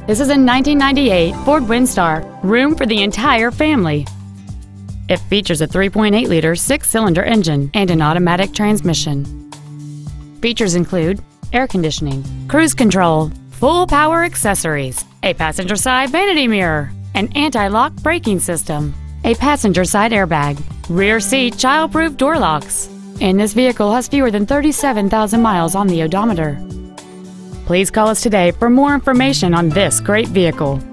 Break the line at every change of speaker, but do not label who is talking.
This is a 1998 Ford Windstar, room for the entire family. It features a 3.8-liter six-cylinder engine and an automatic transmission. Features include air conditioning, cruise control, full power accessories, a passenger side vanity mirror, an anti-lock braking system, a passenger side airbag, rear seat child-proof door locks, and this vehicle has fewer than 37,000 miles on the odometer. Please call us today for more information on this great vehicle.